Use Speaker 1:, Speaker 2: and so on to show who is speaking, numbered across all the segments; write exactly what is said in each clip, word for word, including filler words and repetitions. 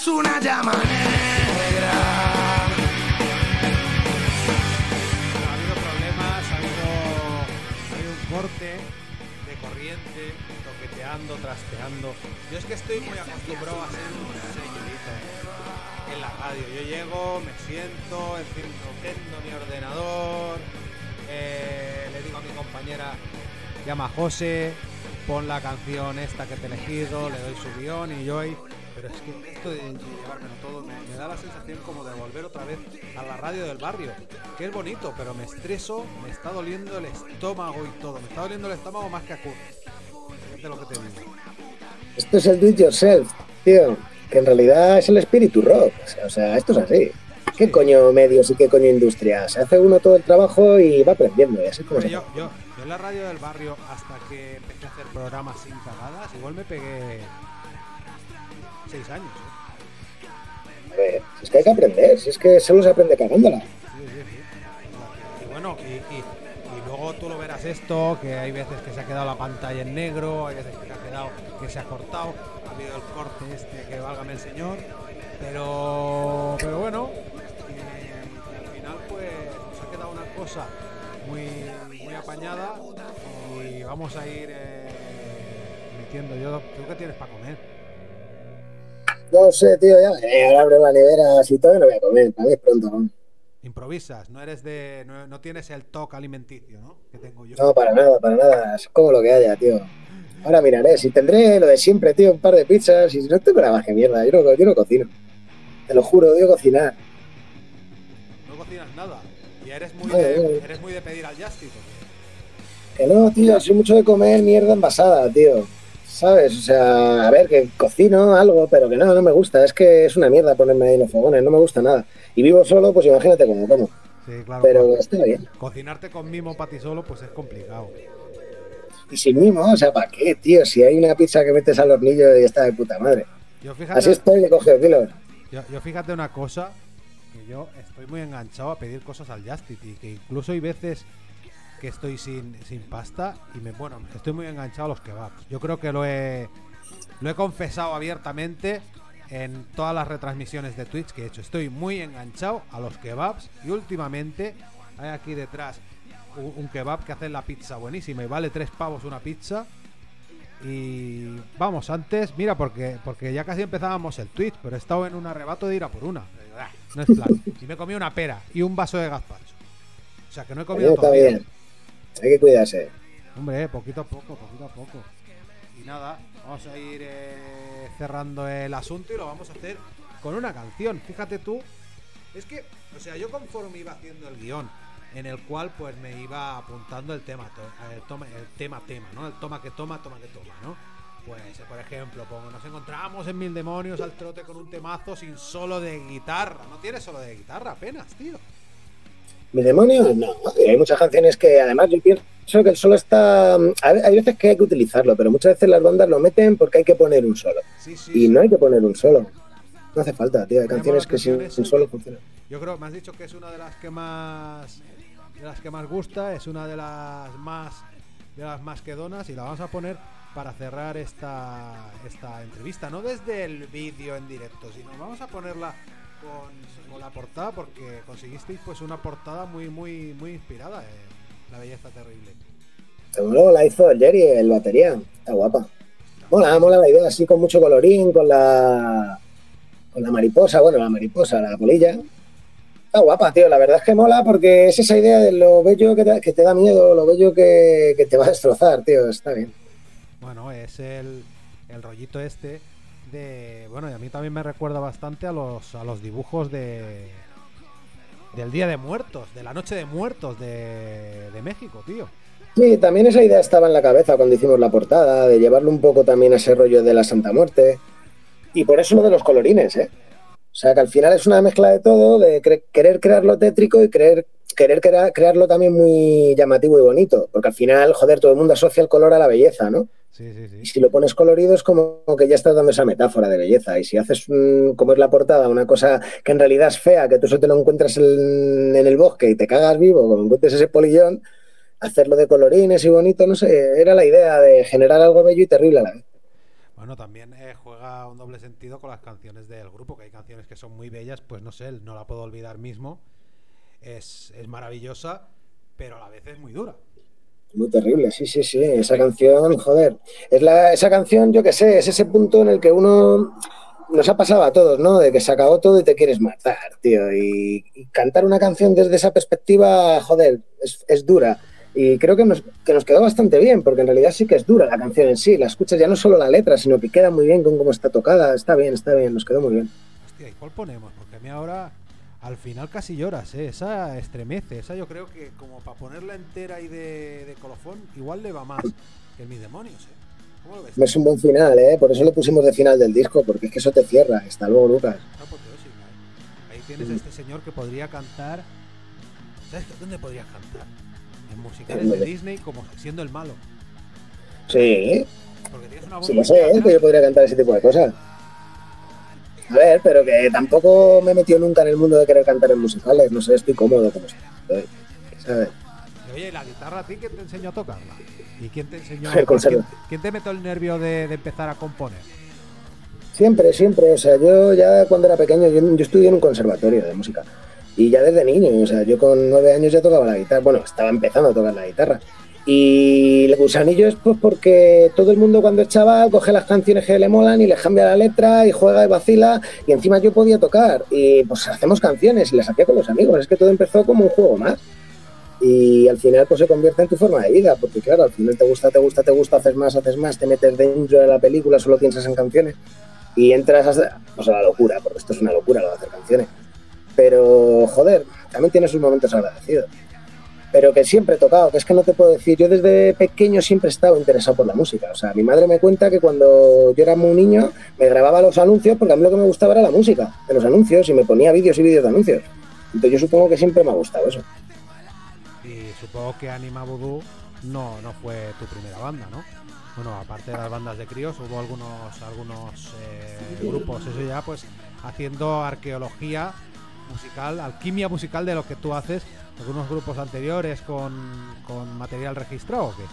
Speaker 1: eres una llama negra.
Speaker 2: Ha habido problemas, ha habido, ha habido un corte de corriente, toqueteando, trasteando. Yo es que estoy muy acostumbrado a ser un señorito en la radio. Yo llego, me siento, enciendo mi ordenador, eh, le digo a mi compañera, llama a José, pon la canción esta que te he elegido, le doy su guión y yo ahí... Pero es que esto de llevármelo todo me, me da la sensación como de volver otra vez a la radio del barrio, que es bonito, pero me estreso, me está doliendo el estómago y todo. Me está doliendo el estómago más que a Kurt. Fíjate lo que te digo.
Speaker 3: Esto es el do it yourself, tío, que en realidad es el espíritu rock. O sea, esto es así. ¿Qué sí. coño medios y qué coño industria? Se hace uno todo el trabajo y va aprendiendo. Y así como
Speaker 2: yo,
Speaker 3: se
Speaker 2: yo, yo en la radio del barrio, hasta que empecé a hacer programas sin cagadas, igual me pegué seis años. ¿eh?
Speaker 3: A ver, si es que hay que aprender, si es que solo se aprende cagándola.
Speaker 2: Sí, sí, sí. Y bueno, y, y, y luego tú lo verás esto, que hay veces que se ha quedado la pantalla en negro, hay veces que se ha quedado, que se ha cortado, ha habido el corte este, que válgame el señor, pero, pero bueno, y, al final pues nos ha quedado una cosa muy, muy apañada y vamos a ir eh, metiendo. Yo, ¿tú qué tienes para comer?
Speaker 3: No sé, tío, ya eh, ahora abro la nevera así todo y no voy a comer, para mí es pronto, ¿no?
Speaker 2: Improvisas, no eres de, no, no tienes el toque alimenticio, ¿no? Que tengo yo.
Speaker 3: No, para nada, para nada, es como lo que haya, tío. Ahora miraré, si tendré lo de siempre, tío, un par de pizzas y si no tengo nada más que mierda, yo no, yo no cocino. Te lo juro, odio cocinar.
Speaker 2: No cocinas nada. Y eres muy,
Speaker 3: no,
Speaker 2: de,
Speaker 3: no.
Speaker 2: eres muy de pedir al Justin,
Speaker 3: Que no, tío, soy mucho de comer mierda envasada, tío. ¿Sabes? O sea, a ver, que cocino algo, pero que no, no me gusta. Es que es una mierda ponerme ahí en los fogones, no me gusta nada. Y vivo solo, pues imagínate cómo como.
Speaker 2: Sí, claro.
Speaker 3: Pero
Speaker 2: co-
Speaker 3: está bien.
Speaker 2: Cocinarte con mimo para ti solo, pues es complicado.
Speaker 3: Y sin mimo, o sea, ¿para qué, tío? Si hay una pizza que metes al hornillo y está de puta madre.
Speaker 2: Yo fíjate,
Speaker 3: Así estoy de coger kilos.
Speaker 2: yo, yo fíjate una cosa, que yo estoy muy enganchado a pedir cosas al Justin y que incluso hay veces que estoy sin, sin pasta y me bueno, estoy muy enganchado a los kebabs. Yo creo que lo he lo he confesado abiertamente en todas las retransmisiones de Twitch que he hecho. Estoy muy enganchado a los kebabs y últimamente hay aquí detrás un, un kebab que hace la pizza buenísima y vale tres pavos una pizza. Y vamos, antes, mira, porque porque ya casi empezábamos el Twitch, pero he estado en un arrebato de ir a por una. Pero, ah, no es plan. Y me comí una pera y un vaso de gazpacho. O sea que no he comido
Speaker 3: Está
Speaker 2: todavía.
Speaker 3: bien. Hay que cuidarse.
Speaker 2: Hombre, poquito a poco, poquito a poco. Y nada, vamos a ir eh, cerrando el asunto y lo vamos a hacer con una canción. Fíjate tú, es que, o sea, yo conforme iba haciendo el guión, en el cual pues me iba apuntando el tema, to- el, toma, el tema, tema, ¿no? El toma que toma, toma que toma, ¿no? Pues, eh, por ejemplo, como nos encontramos en Mil Demonios al trote con un temazo sin solo de guitarra. No tiene solo de guitarra apenas, tío.
Speaker 3: ¿Mi demonio? No. Hay muchas canciones que además yo pienso que el solo está... Hay veces que hay que utilizarlo, pero muchas veces las bandas lo meten porque hay que poner un solo.
Speaker 2: Sí, sí,
Speaker 3: Y
Speaker 2: sí.
Speaker 3: no hay que poner un solo. No hace falta, tío. Hay
Speaker 2: Me
Speaker 3: canciones
Speaker 2: llama la
Speaker 3: que sin
Speaker 2: atención
Speaker 3: un
Speaker 2: eso.
Speaker 3: solo funcionan.
Speaker 2: Yo creo, me has dicho que es una de las que más de las que más gusta, es una de las más de las más quedonas y la vamos a poner para cerrar esta esta entrevista, no desde el vídeo en directo, sino vamos a ponerla con, con la portada porque conseguisteis pues una portada muy muy muy inspirada en La Belleza Terrible.
Speaker 3: Luego la hizo el Jerry, el batería. Está guapa. Mola, mola la idea, así con mucho colorín, con la con la mariposa, bueno, la mariposa, la polilla. Está guapa, tío. La verdad es que mola porque es esa idea de lo bello que te, que te da miedo, lo bello que, que te va a destrozar, tío. Está bien.
Speaker 2: Bueno, es el, el rollito este de... Bueno, y a mí también me recuerda bastante a los, a los dibujos de del Día de Muertos, de la Noche de Muertos de, de México, tío.
Speaker 3: Sí, también esa idea estaba en la cabeza cuando hicimos la portada, de llevarlo un poco también a ese rollo de la Santa Muerte. Y por eso lo de los colorines, ¿eh? O sea, que al final es una mezcla de todo, de cre- querer crearlo tétrico y querer, querer crea- crearlo también muy llamativo y bonito. Porque al final, joder, todo el mundo asocia el color a la belleza, ¿no?
Speaker 2: Sí, sí, sí.
Speaker 3: Y si lo pones colorido es como que ya estás dando esa metáfora de belleza. Y si haces, un, como es la portada, una cosa que en realidad es fea, que tú solo te lo encuentras en, en el bosque y te cagas vivo, como encuentres ese polillón, hacerlo de colorines y bonito, no sé, era la idea de generar algo bello y terrible a la vez.
Speaker 2: Bueno, también eh, juega un doble sentido con las canciones del grupo, que hay canciones que son muy bellas, pues no sé, no la puedo olvidar mismo. Es, es maravillosa, pero a la vez es muy dura.
Speaker 3: Muy terrible, sí, sí, sí. Esa canción, joder. Es la, esa canción, yo qué sé, es ese punto en el que uno nos ha pasado a todos, ¿no? De que se acabó todo y te quieres matar, tío. Y, y cantar una canción desde esa perspectiva, joder, es, es dura. Y creo que nos, que nos quedó bastante bien, porque en realidad sí que es dura la canción en sí. La escuchas ya no solo la letra, sino que queda muy bien con cómo está tocada. Está bien, está bien, nos quedó muy bien.
Speaker 2: Hostia, ¿y cuál ponemos? Porque a mí ahora, al final casi lloras, ¿eh? Esa estremece. Esa yo creo que como para ponerla entera y de, de colofón, igual le va más que el Mis Demonios, ¿eh? ¿Cómo lo ves?
Speaker 3: Es un buen final, ¿eh? Por eso lo pusimos de final del disco, porque es que eso te cierra. Hasta luego, Lucas.
Speaker 2: Está apoteósico, ¿eh? Ahí tienes a este señor que podría cantar. ¿Sabes dónde podrías cantar? En musicales de Disney, como siendo el malo.
Speaker 3: Sí.
Speaker 2: Porque tienes una voz
Speaker 3: Sí,
Speaker 2: muy
Speaker 3: lo sé, ¿eh? Que yo podría cantar ese tipo de cosas. A ver, pero que tampoco me he metido nunca en el mundo de querer cantar en musicales. No sé, estoy cómodo como estoy. ¿Sabes?
Speaker 2: Y oye, ¿la guitarra a ti quién te enseñó a tocarla? ¿Y quién te enseñó?
Speaker 3: El
Speaker 2: ¿Quién, quién te metió el nervio de, de empezar a componer?
Speaker 3: Siempre, siempre. O sea, yo ya cuando era pequeño, yo, yo estudié en un conservatorio de música. Y ya desde niño, o sea, yo con nueve años ya tocaba la guitarra. Bueno, estaba empezando a tocar la guitarra. Y el gusanillo es pues porque todo el mundo cuando es chaval coge las canciones que le molan y les cambia la letra y juega y vacila, y encima yo podía tocar y pues hacemos canciones y las hacía con los amigos. Es que todo empezó como un juego más y al final pues se convierte en tu forma de vida, porque claro, al final te gusta, te gusta, te gusta, haces más, haces más, te metes dentro de la película, solo piensas en canciones y entras a, pues a la locura, porque esto es una locura lo de hacer canciones. Pero joder, también tiene sus momentos agradecidos. Pero que siempre he tocado, que es que no te puedo decir, yo desde pequeño siempre he estado interesado por la música. O sea, mi madre me cuenta que cuando yo era muy niño me grababa los anuncios porque a mí lo que me gustaba era la música de los anuncios y me ponía vídeos y vídeos de anuncios. Entonces yo supongo que siempre me ha gustado eso.
Speaker 2: Y supongo que Anima Voodoo no, no fue tu primera banda, ¿no? Bueno, aparte de las bandas de críos, hubo algunos, algunos eh, grupos, eso ya pues haciendo arqueología musical, alquimia musical de lo que tú haces, algunos grupos anteriores con, con material registrado, ¿o qué?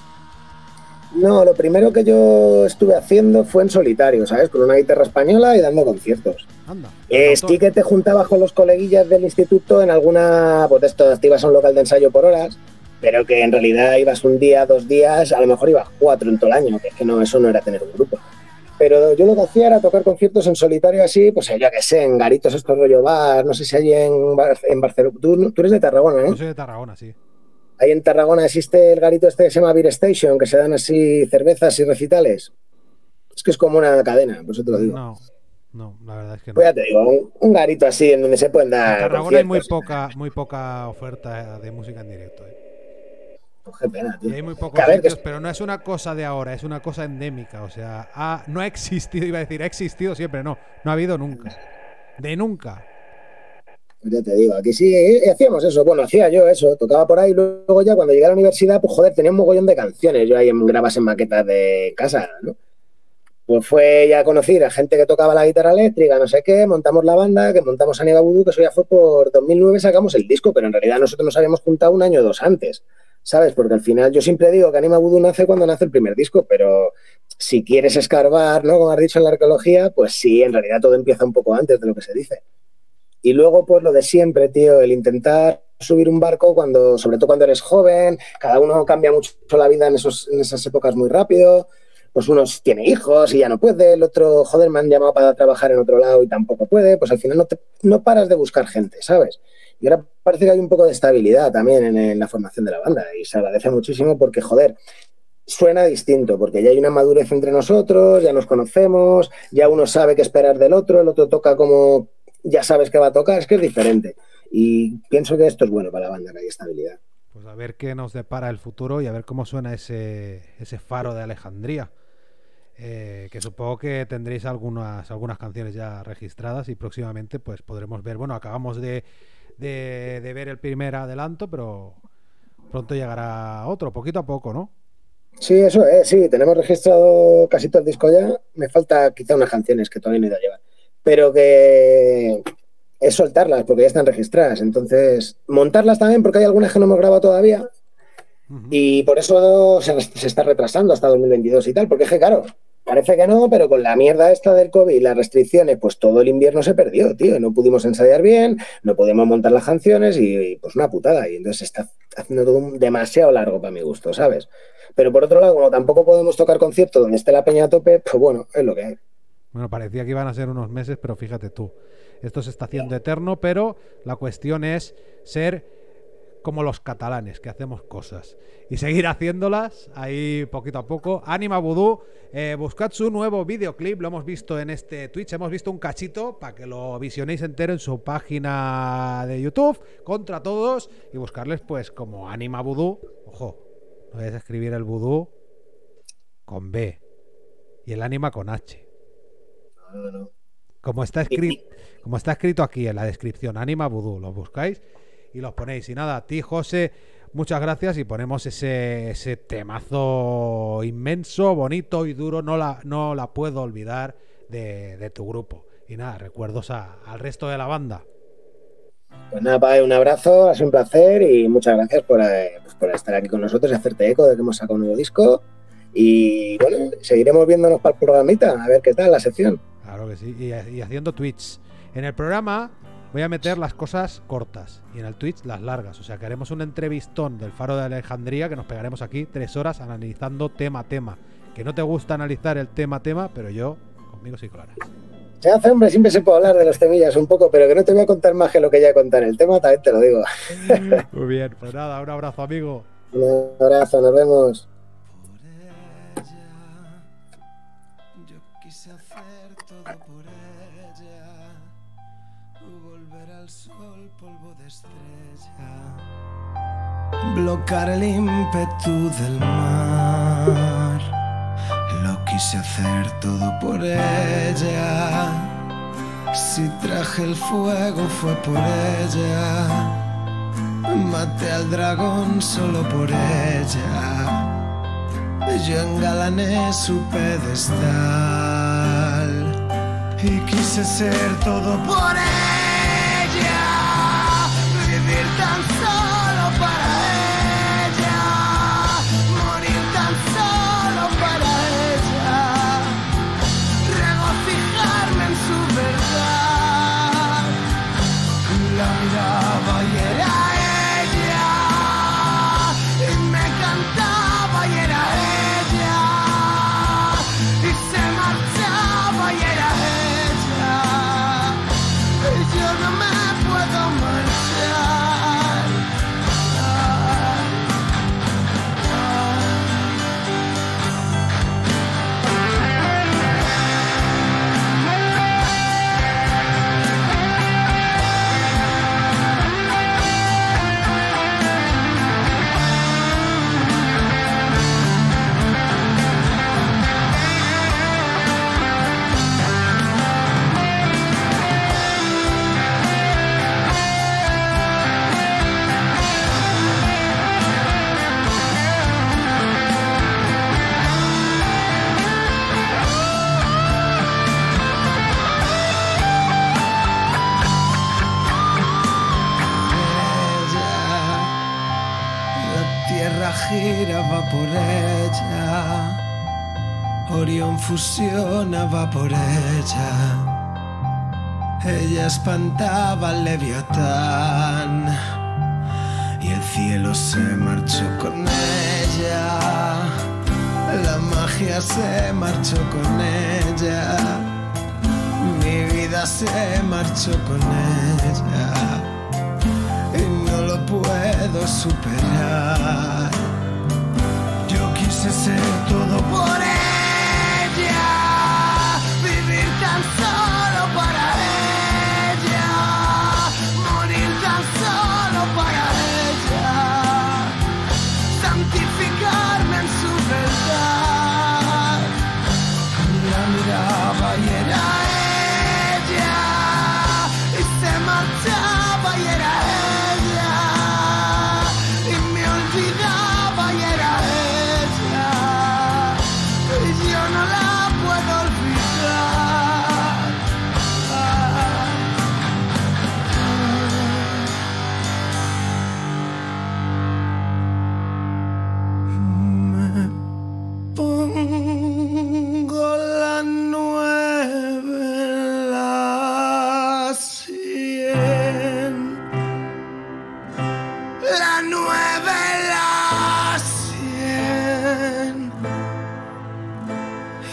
Speaker 3: No, lo primero que yo estuve haciendo fue en solitario, ¿sabes? Con una guitarra española y dando conciertos.
Speaker 2: Anda.
Speaker 3: Eh, sí que te juntabas con los coleguillas del instituto en alguna, pues esto, te ibas a un local de ensayo por horas, pero que en realidad ibas un día, dos días, a lo mejor ibas cuatro en todo el año, que es que no, eso no era tener un grupo. Pero yo lo que hacía era tocar conciertos en solitario así, pues yo qué sé, en garitos estos rollo bar, no sé si hay en, en Barcelona. Tú, tú eres de Tarragona, ¿no?
Speaker 2: Yo soy de Tarragona, sí.
Speaker 3: Ahí en Tarragona existe el garito este que se llama Beer Station, que se dan así cervezas y recitales. Es que es como una cadena, por eso te lo digo.
Speaker 2: No, no, la verdad es que no.
Speaker 3: Pues ya te digo, un, un garito así en donde se pueden dar.
Speaker 2: En Tarragona hay muy poca, muy poca oferta de música en directo, ¿eh?
Speaker 3: Pues qué pena, tío.
Speaker 2: Y hay muy pocos
Speaker 3: ver,
Speaker 2: sitios,
Speaker 3: que...
Speaker 2: pero no es una cosa de ahora, es una cosa endémica. O sea, ha, no ha existido, iba a decir, ha existido siempre, no, no ha habido nunca. De nunca.
Speaker 3: Pues ya te digo, aquí sí eh, hacíamos eso. Bueno, hacía yo eso, tocaba por ahí. Luego ya cuando llegué a la universidad, pues joder, tenía un mogollón de canciones. Yo ahí en, grabas en maquetas de casa, ¿no? Pues fue ya a conocer a gente que tocaba la guitarra eléctrica, no sé qué, montamos la banda, que montamos Anima Voodoo, que eso ya fue por dos mil nueve, sacamos el disco, pero en realidad nosotros nos habíamos juntado un año o dos antes, ¿sabes? Porque al final yo siempre digo que Anima Voodoo nace cuando nace el primer disco, pero si quieres escarbar, ¿no? Como has dicho en la arqueología, pues sí, en realidad todo empieza un poco antes de lo que se dice. Y luego, pues lo de siempre, tío, el intentar subir un barco cuando, sobre todo cuando eres joven, cada uno cambia mucho la vida en, esos, en esas épocas muy rápido. Pues uno tiene hijos y ya no puede, el otro, joder, me han llamado para trabajar en otro lado y tampoco puede, pues al final no, te, no paras de buscar gente, ¿sabes? Y ahora parece que hay un poco de estabilidad también en, en la formación de la banda y se agradece muchísimo porque, joder, suena distinto, porque ya hay una madurez entre nosotros, ya nos conocemos, ya uno sabe qué esperar del otro, el otro toca como ya sabes que va a tocar, es que es diferente. Y pienso que esto es bueno para la banda, que hay estabilidad.
Speaker 2: Pues a ver qué nos depara el futuro y a ver cómo suena ese, ese faro de Alejandría. Eh, que supongo que tendréis algunas, algunas canciones ya registradas y próximamente pues podremos ver. Bueno, acabamos de, de, de ver el primer adelanto, pero pronto llegará otro, poquito a poco, ¿no?
Speaker 3: Sí, eso es, sí, tenemos registrado casi todo el disco ya. Me falta quizá unas canciones que todavía no he ido a llevar. Pero que es soltarlas porque ya están registradas. Entonces, montarlas también porque hay algunas que no hemos grabado todavía. Uh-huh. Y por eso se, se está retrasando hasta dos mil veintidós y tal. Porque es que, claro, parece que no, pero con la mierda esta del COVID y las restricciones, pues todo el invierno se perdió, tío. No pudimos ensayar bien, no pudimos montar las canciones y, y pues una putada. Y entonces se está haciendo todo un, demasiado largo para mi gusto, ¿sabes? Pero por otro lado, como tampoco podemos tocar conciertos donde esté la peña a tope, pues bueno, es lo que hay.
Speaker 2: Bueno, parecía que iban a ser unos meses, pero fíjate tú. Esto se está haciendo eterno, pero la cuestión es ser como los catalanes, que hacemos cosas y seguir haciéndolas ahí poquito a poco. Anima Vudú, eh, buscad su nuevo videoclip, lo hemos visto en este Twitch, hemos visto un cachito para que lo visionéis entero en su página de YouTube, Contra Todos, y buscarles pues como Anima Vudú. Ojo, no vayas a escribir el vudú con B y el ánima con H.
Speaker 3: No, no.
Speaker 2: Como está escrito, como está escrito aquí en la descripción, Anima Vudú, lo buscáis y los ponéis. Y nada, a ti, José, muchas gracias y ponemos ese, ese temazo inmenso, bonito y duro, no la, no la puedo olvidar de, de tu grupo. Y nada, recuerdos a, al resto de la banda.
Speaker 3: Pues nada, Pai, un abrazo, ha sido un placer y muchas gracias por, eh, pues por estar aquí con nosotros y hacerte eco de que hemos sacado un nuevo disco. Y bueno, seguiremos viéndonos para el programita, a ver qué tal la sección.
Speaker 2: Claro que sí, y, y haciendo tweets. En el programa voy a meter las cosas cortas y en el Twitch las largas. O sea que haremos un entrevistón del Faro de Alejandría que nos pegaremos aquí tres horas analizando tema a tema. Que no te gusta analizar el tema a tema, pero yo, conmigo sí colarás.
Speaker 3: Se hace, hombre, siempre se puede hablar de los temillas un poco, pero que no te voy a contar más que lo que ya conté en el tema, también te lo digo.
Speaker 2: Muy bien, pues nada, un abrazo, amigo.
Speaker 3: Un abrazo, nos vemos.
Speaker 1: Blocar el ímpetu del mar, lo quise hacer todo por ella. Si traje el fuego fue por ella, maté al dragón solo por ella. Yo engalané su pedestal y quise ser todo por ella, vivir tan solo para ella, morir tan solo para ella, regocijarme en su verdad. La miraba y era ella, y me cantaba y era ella, y se marchaba y era ella, y yo no me puedo marchar. Giraba por ella, Orión fusionaba por ella, ella espantaba al Leviatán y el cielo se marchó con ella, la magia se marchó con ella, mi vida se marchó con ella y no lo puedo superar. Yo quise ser todo por ella, vivir tan solo para ella, morir tan solo para ella, santificarme en su verdad. La miraba y era ella, y se marchaba y era ella, y me olvidaba y era ella, y yo no la puedo olvidar. Me pongo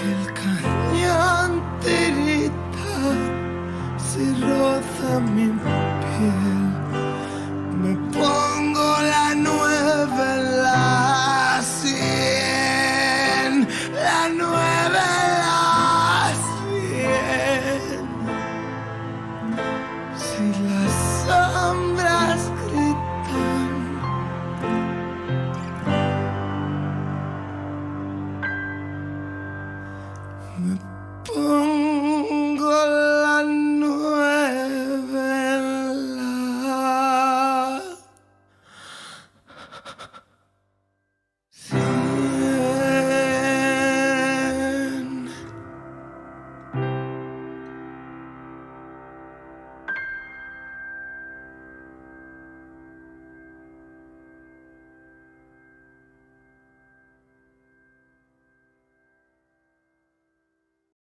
Speaker 1: el cañón tirita si roza mi piel. Me pongo la nueve en la sien, la nueve en la sien. Si las sombras gritan, me pongo